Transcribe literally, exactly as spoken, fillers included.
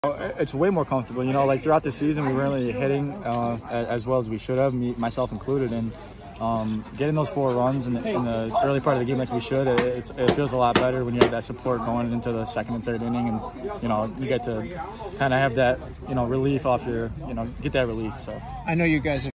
It's way more comfortable, you know, like throughout the season we weren't really hitting uh, as well as we should have, me, myself included, and um, getting those four runs in the, in the early part of the game like we should, it, it's, it feels a lot better when you have that support going into the second and third inning, and, you know, you get to kind of have that, you know, relief off your, you know, get that relief. So I know you guys have